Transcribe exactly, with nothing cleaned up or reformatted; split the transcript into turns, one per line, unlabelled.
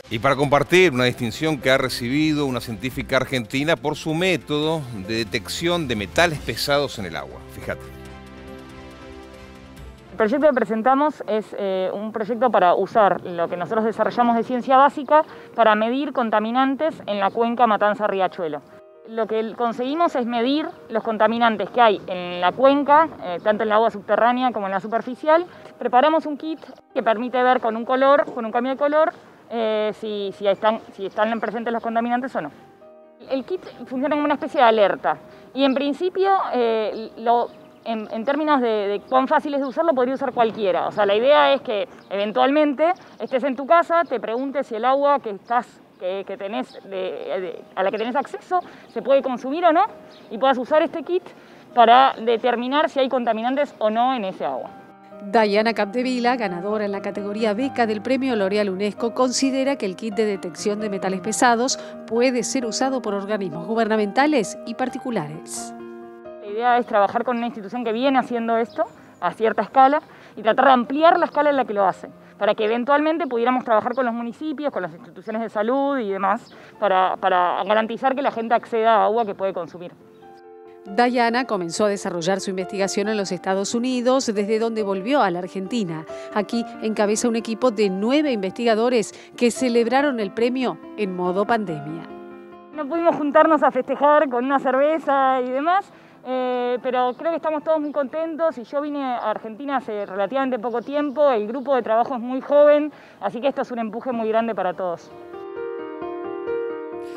Y para compartir una distinción que ha recibido una científica argentina por su método de detección de metales pesados en el agua. Fíjate.
El proyecto que presentamos es eh, un proyecto para usar lo que nosotros desarrollamos de ciencia básica para medir contaminantes en la cuenca Matanza-Riachuelo. Lo que conseguimos es medir los contaminantes que hay en la cuenca, eh, tanto en la agua subterránea como en la superficial. Preparamos un kit que permite ver con un color, con un cambio de color, eh, si, si, están, si están presentes los contaminantes o no. El kit funciona como una especie de alerta y en principio, eh, lo, en, en términos de, de cuán fácil es de usarlo, podría usar cualquiera. O sea, la idea es que eventualmente estés en tu casa, te preguntes si el agua que estás Que, que tenés de, de, a la que tenés acceso se puede consumir o no, y puedas usar este kit para determinar si hay contaminantes o no en ese agua.
Dayana Capdevila, ganadora en la categoría Beca del Premio L'Oréal UNESCO, considera que el kit de detección de metales pesados puede ser usado por organismos gubernamentales y particulares.
La idea es trabajar con una institución que viene haciendo esto a cierta escala y tratar de ampliar la escala en la que lo hacen, para que eventualmente pudiéramos trabajar con los municipios, con las instituciones de salud y demás, para, para garantizar que la gente acceda a agua que puede consumir.
Dayana comenzó a desarrollar su investigación en los Estados Unidos, desde donde volvió a la Argentina. Aquí encabeza un equipo de nueve investigadores que celebraron el premio en modo pandemia.
No pudimos juntarnos a festejar con una cerveza y demás, Eh, pero creo que estamos todos muy contentos y yo vine a Argentina hace relativamente poco tiempo, el grupo de trabajo es muy joven, así que esto es un empuje muy grande para todos.